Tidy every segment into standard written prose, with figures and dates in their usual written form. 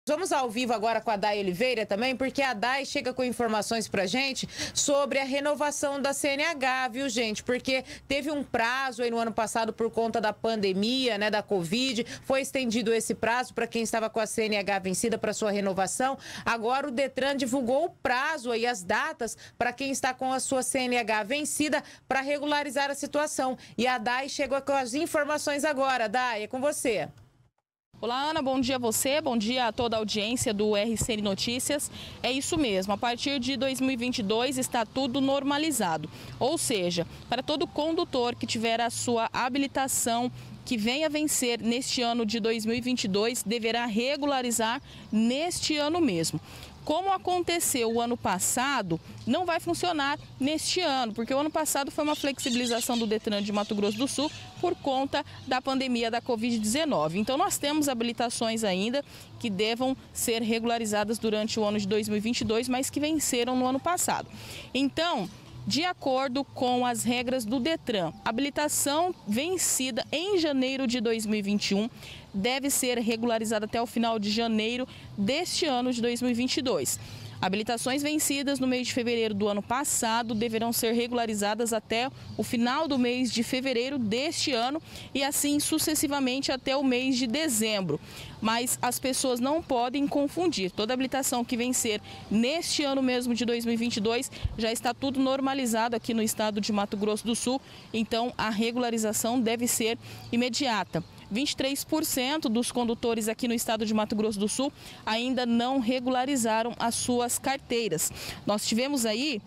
Vamos ao vivo agora com a Day Oliveira também, porque a Day chega com informações pra gente sobre a renovação da CNH, viu, gente? Porque teve um prazo aí no ano passado por conta da pandemia, né, da Covid, foi estendido esse prazo para quem estava com a CNH vencida para sua renovação. Agora o Detran divulgou o prazo e as datas para quem está com a sua CNH vencida para regularizar a situação. E a Day chegou com as informações agora. Day, é com você. Olá, Ana, bom dia a você, bom dia a toda a audiência do RCN Notícias. É isso mesmo, a partir de 2022 está tudo normalizado, ou seja, para todo condutor que tiver a sua habilitação que venha vencer neste ano de 2022, deverá regularizar neste ano mesmo. Como aconteceu o ano passado, não vai funcionar neste ano, porque o ano passado foi uma flexibilização do Detran de Mato Grosso do Sul por conta da pandemia da Covid-19. Então nós temos habilitações ainda que devam ser regularizadas durante o ano de 2022, mas que venceram no ano passado. Então, de acordo com as regras do Detran, habilitação vencida em janeiro de 2021 deve ser regularizada até o final de janeiro deste ano de 2022. Habilitações vencidas no mês de fevereiro do ano passado deverão ser regularizadas até o final do mês de fevereiro deste ano e assim sucessivamente até o mês de dezembro. Mas as pessoas não podem confundir. Toda habilitação que vencer neste ano mesmo de 2022 já está tudo normalizado aqui no estado de Mato Grosso do Sul, então a regularização deve ser imediata. 23% dos condutores aqui no estado de Mato Grosso do Sul ainda não regularizaram as suas carteiras. Nós tivemos aí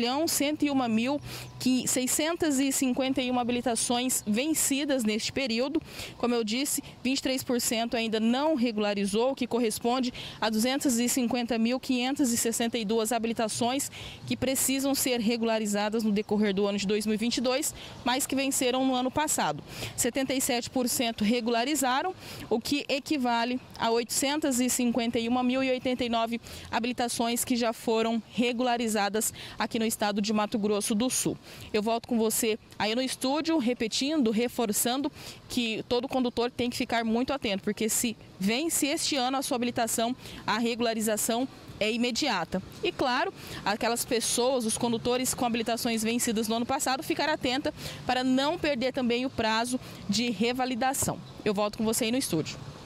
1.101.651 habilitações vencidas neste período. Como eu disse, 23% ainda não regularizou, o que corresponde a 250.562 habilitações que precisam ser regularizadas no decorrer do ano de 2022, mas que venceram no ano passado. 77% regularizaram, o que equivale a 851.089 habilitações que já foram regularizadas aqui no estado de Mato Grosso do Sul. Eu volto com você aí no estúdio, repetindo, reforçando que todo condutor tem que ficar muito atento, porque se vence este ano a sua habilitação, a regularização é imediata. E claro, aquelas pessoas, os condutores com habilitações vencidas no ano passado, ficar atenta para não perder também o prazo de revalidação. Eu volto com você aí no estúdio.